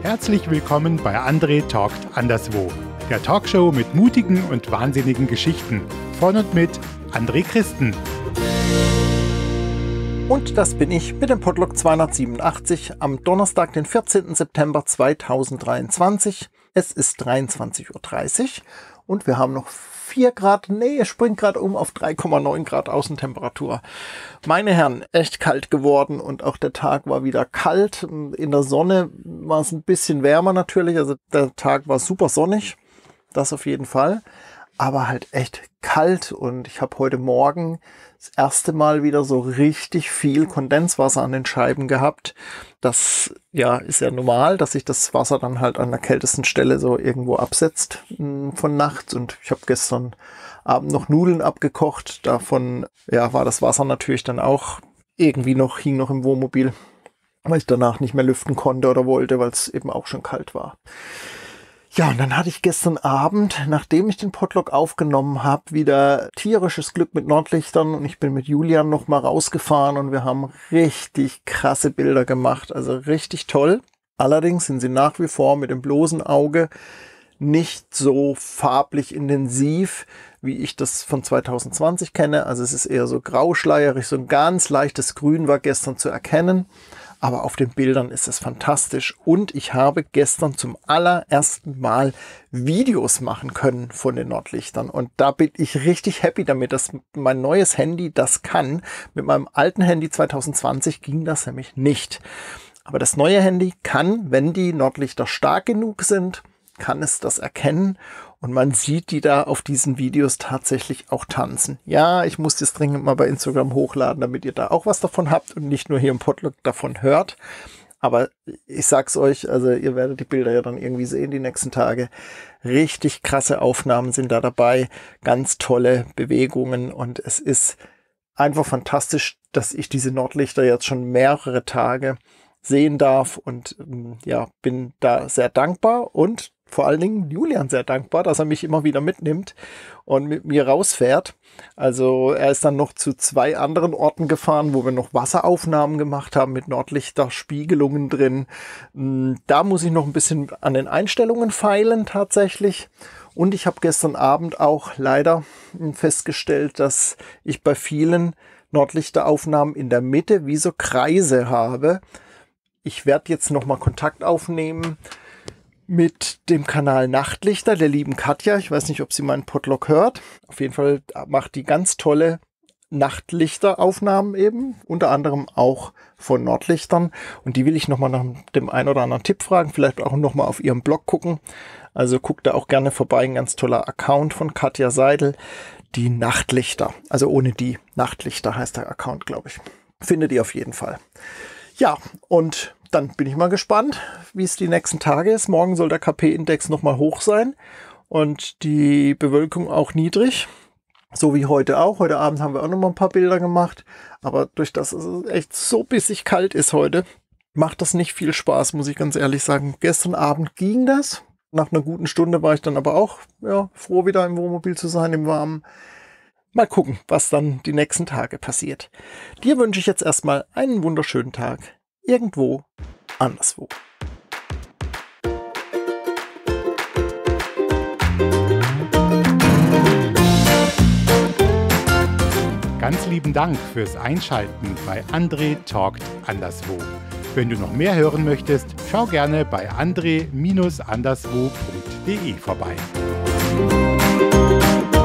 Herzlich willkommen bei André talkt anderswo, der Talkshow mit mutigen und wahnsinnigen Geschichten. Von und mit André Christen. Und das bin ich mit dem Podlog 287 am Donnerstag, den 14. September 2023. Es ist 23:30 Uhr und wir haben noch 4 Grad, es springt gerade um auf 3,9 Grad Außentemperatur. Meine Herren, echt kalt geworden und auch der Tag war wieder kalt. In der Sonne war es ein bisschen wärmer natürlich, also der Tag war super sonnig, das auf jeden Fall. Aber halt echt kalt und ich habe heute Morgen das erste Mal wieder so richtig viel Kondenswasser an den Scheiben gehabt. Das ist ja normal, dass sich das Wasser dann halt an der kältesten Stelle so irgendwo absetzt von nachts. Und ich habe gestern Abend noch Nudeln abgekocht. Davon war das Wasser natürlich dann auch irgendwie hing noch im Wohnmobil, weil ich danach nicht mehr lüften konnte oder wollte, weil es eben auch schon kalt war. Ja, und dann hatte ich gestern Abend, nachdem ich den Podlog aufgenommen habe, wieder tierisches Glück mit Nordlichtern und ich bin mit Julian noch mal rausgefahren und wir haben richtig krasse Bilder gemacht, also richtig toll. Allerdings sind sie nach wie vor mit dem bloßen Auge nicht so farblich intensiv, wie ich das von 2020 kenne. Also es ist eher so grauschleierig, so ein ganz leichtes Grün war gestern zu erkennen. Aber auf den Bildern ist es fantastisch und ich habe gestern zum allerersten Mal Videos machen können von den Nordlichtern und da bin ich richtig happy damit, dass mein neues Handy das kann. Mit meinem alten Handy 2020 ging das nämlich nicht. Aber das neue Handy kann, wenn die Nordlichter stark genug sind, kann es das erkennen und man sieht die da auf diesen Videos tatsächlich auch tanzen. Ja, ich muss das dringend mal bei Instagram hochladen, damit ihr da auch was davon habt und nicht nur hier im Podlog davon hört. Aber ich sag's euch, also ihr werdet die Bilder ja dann irgendwie sehen die nächsten Tage. Richtig krasse Aufnahmen sind da dabei, ganz tolle Bewegungen und es ist einfach fantastisch, dass ich diese Nordlichter jetzt schon mehrere Tage sehen darf und bin da sehr dankbar und vor allen Dingen Julian sehr dankbar, dass er mich immer wieder mitnimmt und mit mir rausfährt. Also er ist dann noch zu 2 anderen Orten gefahren, wo wir noch Wasseraufnahmen gemacht haben mit Nordlichterspiegelungen drin. Da muss ich noch ein bisschen an den Einstellungen feilen tatsächlich. Und ich habe gestern Abend auch leider festgestellt, dass ich bei vielen Nordlichteraufnahmen in der Mitte wie so Kreise habe. Ich werde jetzt nochmal Kontakt aufnehmen mit dem Kanal Nachtlichter, der lieben Katja. Ich weiß nicht, ob sie meinen Podlog hört. Auf jeden Fall macht die ganz tolle Nachtlichteraufnahmen eben, unter anderem auch von Nordlichtern. Und die will ich nochmal nach dem einen oder anderen Tipp fragen, vielleicht auch nochmal auf ihrem Blog gucken. Also guckt da auch gerne vorbei, ein ganz toller Account von Katja Seidel, die Nachtlichter. Also ohne die Nachtlichter heißt der Account, glaube ich. Findet ihr auf jeden Fall. Ja, und dann bin ich mal gespannt, wie es die nächsten Tage ist. Morgen soll der KP-Index nochmal hoch sein und die Bewölkung auch niedrig, so wie heute auch. Heute Abend haben wir auch nochmal ein paar Bilder gemacht, aber durch das es echt so bissig kalt ist heute, macht das nicht viel Spaß, muss ich ganz ehrlich sagen. Gestern Abend ging das. Nach einer guten Stunde war ich dann aber auch froh, wieder im Wohnmobil zu sein, im Warmen. Mal gucken, was dann die nächsten Tage passiert. Dir wünsche ich jetzt erstmal einen wunderschönen Tag. Irgendwo anderswo. Ganz lieben Dank fürs Einschalten bei André talkt anderswo. Wenn du noch mehr hören möchtest, schau gerne bei andre-anderswo.de vorbei.